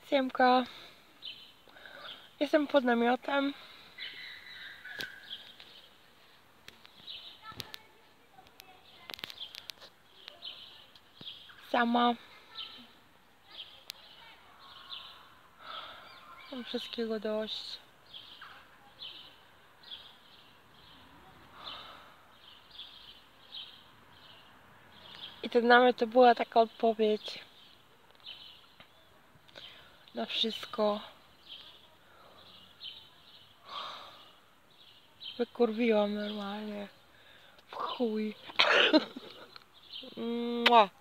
Siemka. Jestem pod namiotem. Sama. Mam wszystkiego dość. I ten namiot to była taka odpowiedź na wszystko. Wykurwiłam normalnie. W chuj. Mua.